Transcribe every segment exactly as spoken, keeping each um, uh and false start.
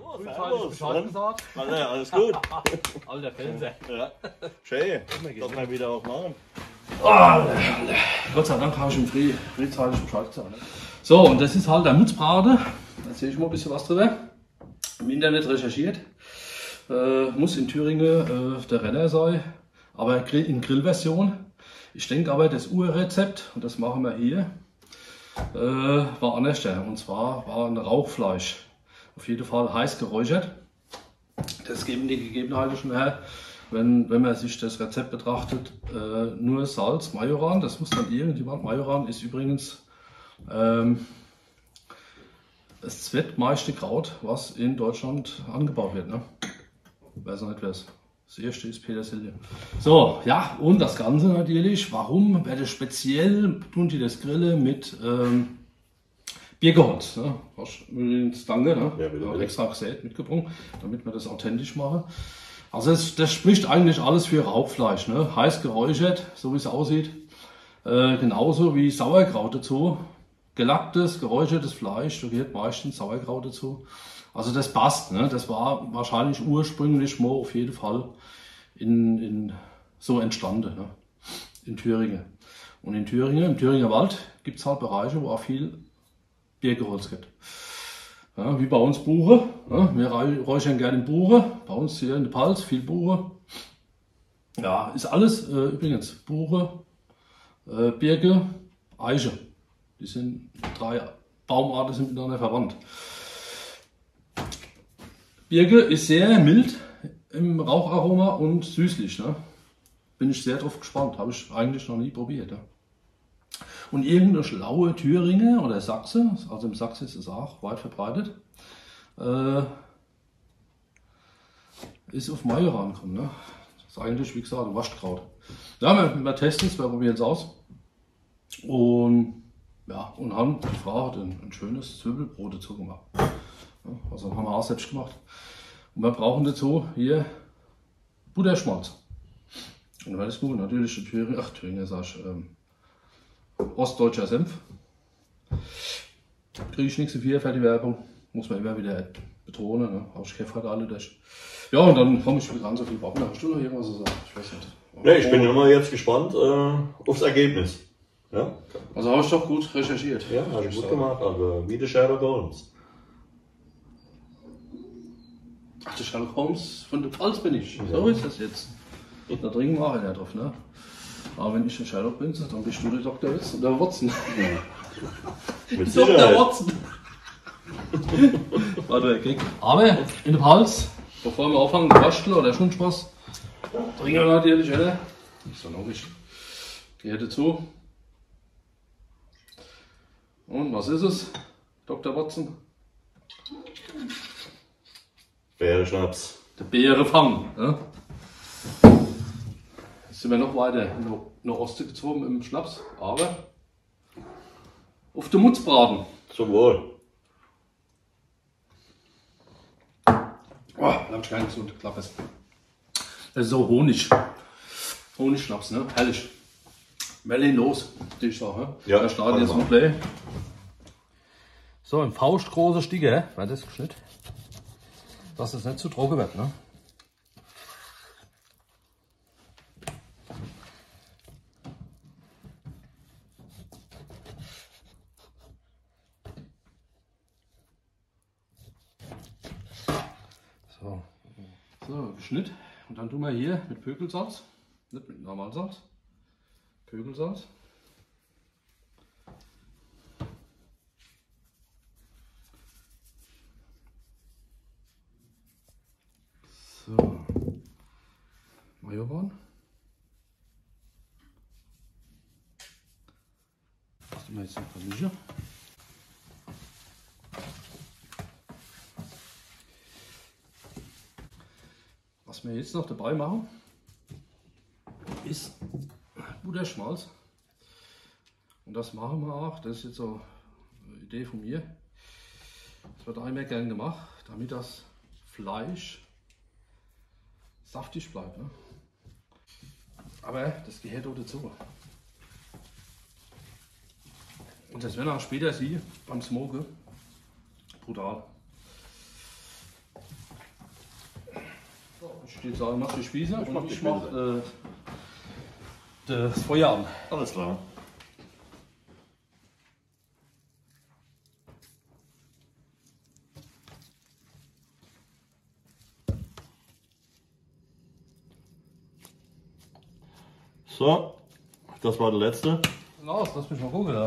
Oh, frühzeitig Bescheid gesagt. Also, ja, alles gut. Alter Fernseher. Ja. Schön, dass wir wieder auch machen. Oh, Gott sei Dank habe ich ihm früh, frühzeitig Bescheid gesagt. Ne? So, und das ist halt der Mutzbraten. Da erzähle ich mal ein bisschen was drüber. Im Internet recherchiert. Äh, muss in Thüringen äh, der Renner sein, aber in Grillversion. Ich denke aber, das Urrezept, und das machen wir hier, äh, war anders. Und zwar war ein Rauchfleisch. Auf jeden Fall heiß geräuchert. Das geben die Gegebenheiten schon her. Wenn, wenn man sich das Rezept betrachtet, äh, nur Salz, Majoran, das muss dann irgendjemand. Majoran ist übrigens ähm, das zweitmeiste Kraut, was in Deutschland angebaut wird. Ne? Wer es nicht weiß. Das erste ist Petersilie. So, ja, und das Ganze natürlich. Warum werde speziell tun die das Grillen mit ähm, Birkeholz? Ne? Übrigens, danke, ne? Ja, bitte, bitte. Extra gesät mitgebracht, damit wir das authentisch machen. Also das, das spricht eigentlich alles für Rauchfleisch, ne? Heiß geräuchert, so wie es aussieht. Äh, genauso wie Sauerkraut dazu. Gelacktes, geräuchertes Fleisch, da gehört meistens Sauerkraut dazu. Also das passt, ne? Das war wahrscheinlich ursprünglich mal auf jeden Fall in, in so entstanden, ne? In Thüringen. Und in Thüringen, im Thüringer Wald, gibt es halt Bereiche, wo auch viel Birkeholz gibt. Ja, wie bei uns Buche. Ja, wir räuchern gerne in Buche. Bei uns hier in der Palz viel Buche. Ja, ist alles äh, übrigens Buche, äh, Birke, Eiche. Die sind drei Baumarten sind miteinander verwandt. Birke ist sehr mild im Raucharoma und süßlich. Ne? Bin ich sehr drauf gespannt. Habe ich eigentlich noch nie probiert. Ja? Und irgendeine schlaue Thüringer oder Sachse, also im Sachsen ist es auch weit verbreitet, äh, ist auf Majoran gekommen. Ne? Das ist eigentlich, wie gesagt, ein Waschkraut. Ja, wir, wir testen es, wir probieren es aus. Und ja, und haben, die Frau hat ein, ein schönes Zwiebelbrot dazu gemacht. Ja, also haben wir auch selbst gemacht. Und wir brauchen dazu hier Butterschmalz. Und weil das gut, natürlich in Thüringen, ach Thüringen sag ich, ähm, ostdeutscher Senf. Kriege ich nichts dafür für die Werbung. Muss man immer wieder betonen. Ne? Auch ich kämpfe halt alle durch. Ja, und dann komme ich wieder an so viel Backen. Hast du noch irgendwas zu sagen? Ich weiß nicht. Nee, ich bin immer jetzt gespannt äh, aufs Ergebnis. Ja? Also habe ich doch gut recherchiert. Ja, habe ich gut gemacht. Also wie der Sherlock Holmes. Ach, der Sherlock Holmes von der Pfalz bin ich. Ja. So ist das jetzt. Da trinken wir auch nicht drauf, ne? Aber wenn ich der Sherlock bin, dann bist du der Doktor Witz und der Watson. Ja. Mit Doktor Watson. Warte, Gag. Aber in der Pfalz, bevor wir anfangen zu basteln oder schon Spaß, trinken wir natürlich, oder? Ist doch logisch. Gehört dazu. Und was ist es, Doktor Watson? Bärenschnaps. Der Bärenfang. Ne? Jetzt sind wir noch weiter nach Osten gezogen im Schnaps, aber auf den Mutzbraten. Zum Wohl. Oh, da hab ich keinen gesund, klappes. Das ist so Honig. Honigschnaps, ne? Herrlich. Melli los, die ich sage. Ne? Ja, da startet jetzt ein Play. So, ein faustgroßer Sticker, war das geschnitten? Dass es nicht zu trocken wird, ne? So, so geschnitten. Und dann tun wir hier mit Pökelsalz, nicht mit Normalsalz, Pökelsalz. So, Majoran. Das tun wir jetzt noch vermischen. Was wir jetzt noch dabei machen, ist Butterschmalz. Und das machen wir auch, das ist jetzt so eine Idee von mir. Das wird einmal gern gemacht, damit das Fleisch saftig bleibt. Ne? Aber das gehört auch dazu. Und das werden auch später Sie beim Smoken brutal. Ich stehe sagen, mach die Spieße Ich und mach die ich mach Spieße. äh, das Feuer an. Alles klar. So, das war der letzte. Los, lass mich mal gucken da.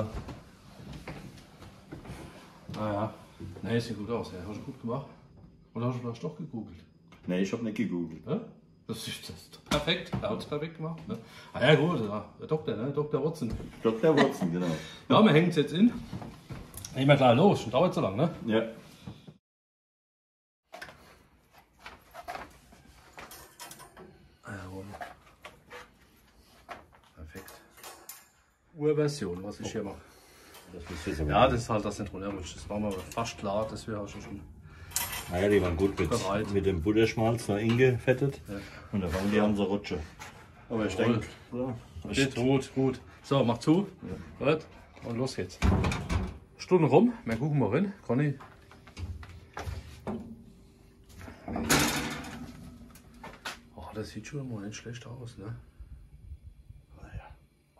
Naja, ne, sieht gut aus. Ja. Hast du gut gemacht? Oder hast du vielleicht doch gegoogelt? Ne, ich habe nicht gegoogelt. Ja? Das ist, das ist perfekt, er hat es perfekt gemacht. Ne? Ah ja gut, ja, der Doktor, ne? Doktor Watson. Doktor Watson, genau. Ja, wir hängen es jetzt in. Nehmen wir gleich los, schon dauert so lang, ne? Ja. Jawohl. Perfekt. Urversion, was ich hier mache. Das müsst ihr so Ja, das ist halt das nicht runterrutscht. Das war mir fast klar, das wäre auch schon schon. Naja, die waren gut mit, Bereit. mit dem Butterschmalz noch eingefettet. Ja. Und da fangen die an so Rutsche. Aber ich Jawohl. denke, ja, Geht gut, gut. So, mach zu. Ja. Und los geht's. Stunde rum, wir gucken mal rein. Conny. Oh, das sieht schon mal nicht schlecht aus, ne? naja.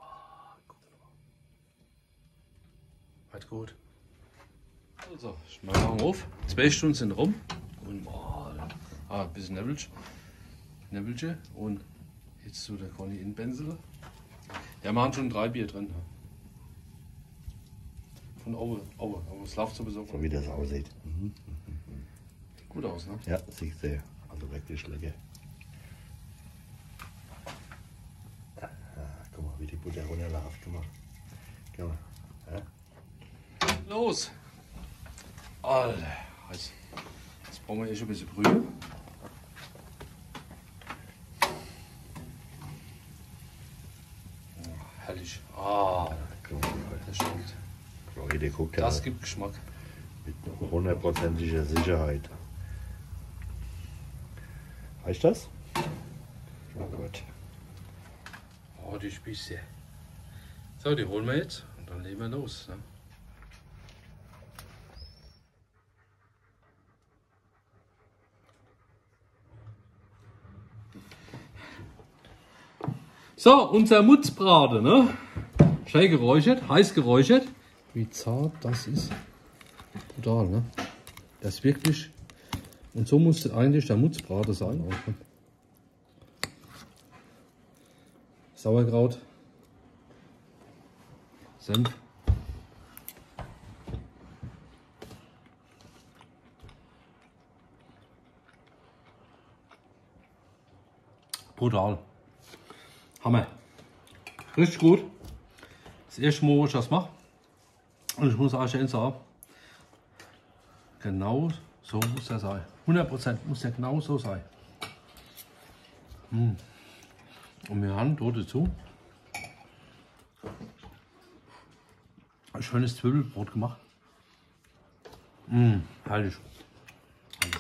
Halt gut. Also, ich mache mal auf. Zwei Stunden sind rum. Und oh, ah, ein bisschen Nebelchen. Nebelchen. Und jetzt so der Conny in Benzel. Ja, wir haben schon drei Bier drin. Von Aue, Aue, aber es läuft sowieso. So wie das aussieht. Mhm. Gut aus, ne? Ja, sieht sehr. Also wirklich lecker. Ah, guck mal, wie die Butter runterläuft. Guck mal. Guck mal. Ja. Los! Alter, jetzt, jetzt brauchen wir hier schon ein bisschen Brühe. Oh, herrlich. Ah, Guck mal, das stimmt. Leute, guckt Das ja gibt Geschmack. mit hundertprozentiger Sicherheit. Reicht das? Ja, gut. Oh, die Spieße. So, die holen wir jetzt und dann legen wir los. Ne? So, unser Mutzbraten, ne? Schnell geräuchert, heiß geräuchert. Wie zart das ist. Brutal, ne? Das ist wirklich. Und so muss eigentlich der Mutzbraten sein. Auch, ne? Sauerkraut. Senf. Brutal. Hammer. Richtig gut. Das erste Mal, wo ich das mache. Und ich muss euch eins sagen, genau so muss er sein. hundert Prozent muss er genau so sein. Mm. Und wir haben dort dazu ein schönes Zwiebelbrot gemacht. Mm, herrlich. herrlich.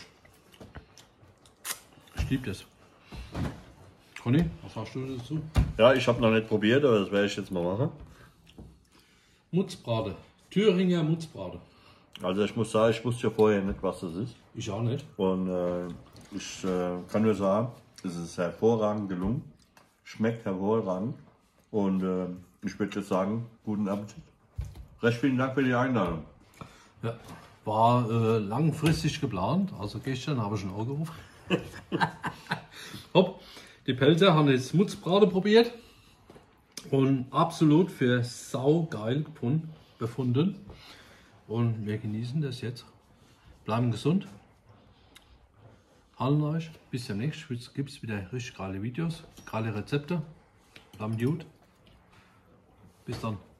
Ich liebe das. Conny, was sagst du dazu? Ja, ich habe noch nicht probiert, aber das werde ich jetzt mal machen. Mutzbraten. Thüringer Mutzbraten. Also ich muss sagen, ich wusste ja vorher nicht, was das ist. Ich auch nicht. Und äh, ich äh, kann nur sagen, es ist hervorragend gelungen. Schmeckt hervorragend. Und äh, ich würde jetzt sagen, guten Appetit. Recht vielen Dank für die Einladung. Ja, war äh, langfristig geplant. Also gestern habe ich ein Auge auf. Hopp, die Pelzer haben jetzt Mutzbraten probiert. Und absolut für saugeil befunden. Und wir genießen das jetzt. Bleiben gesund. Halten euch. Bis demnächst gibt es wieder richtig geile Videos, geile Rezepte. Bleiben gut. Bis dann.